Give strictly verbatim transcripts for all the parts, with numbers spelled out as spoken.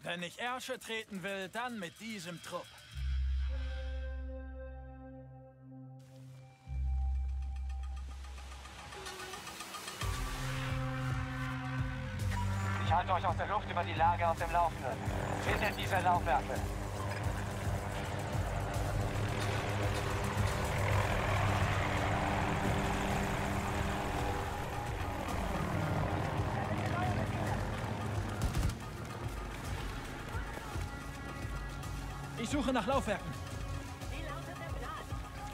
Wenn ich Ärsche treten will, dann mit diesem Trupp. Ich halte euch aus der Luft über die Lage auf dem Laufenden. Findet diese Laufwerke. Ich suche nach Laufwerken. Wie lautet der Plan?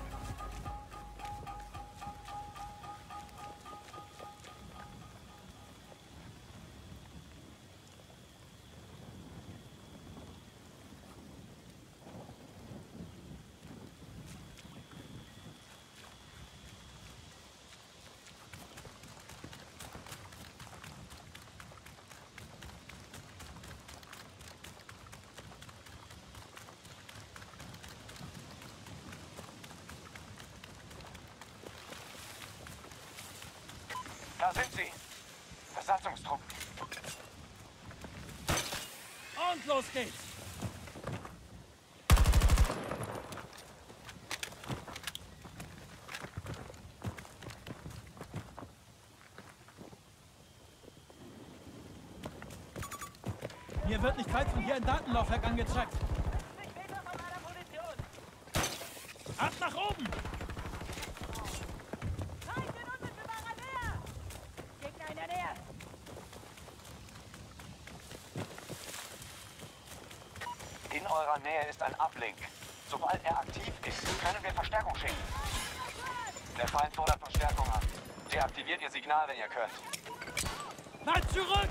Da sind sie. Besatzungstruppen. Und los geht's. Mir wird nicht weit von hier ein Datenlaufwerk angezeigt. fünfzig Meter von meiner Position. Ab nach oben! Feind in unmittelbarer Nähe! Gegner in der Nähe! In eurer Nähe ist ein Uplink. Sobald er aktiv ist, können wir Verstärkung schicken. Der Feind fordert Verstärkung an. Deaktiviert ihr Signal, wenn ihr könnt. Halt zurück!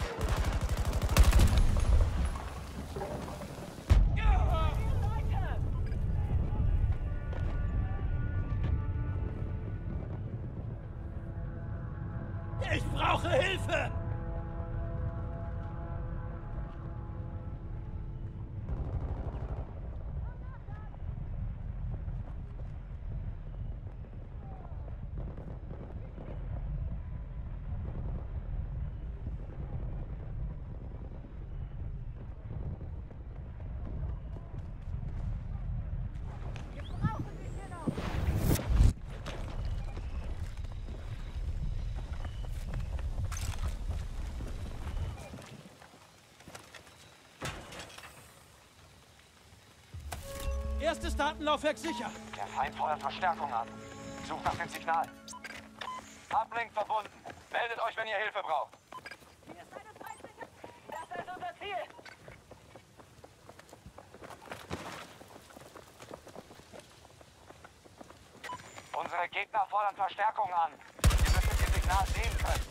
Leute! Ich brauche Hilfe! Wir brauchen dich hier noch! Erstes Datenlaufwerk sicher. Der Feind fordert Verstärkung an. Sucht nach dem Signal. Uplink verbunden. Meldet euch, wenn ihr Hilfe braucht. Hier ist eine feindliche... Das ist unser Ziel! Unsere Gegner fordern Verstärkung an. Ihr müsst ihr Signal sehen können.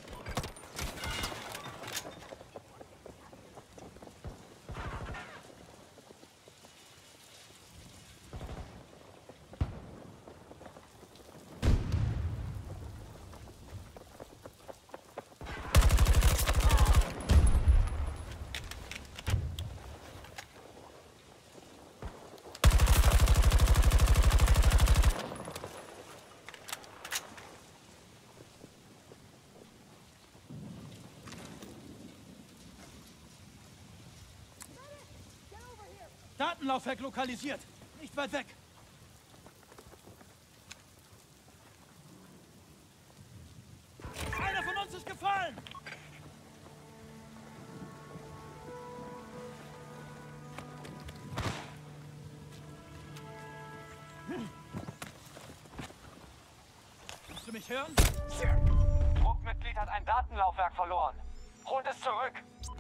Datenlaufwerk lokalisiert. Nicht weit weg. Einer von uns ist gefallen. Kannst du mich hören? Truppmitglied hat ein Datenlaufwerk verloren. Holt es zurück.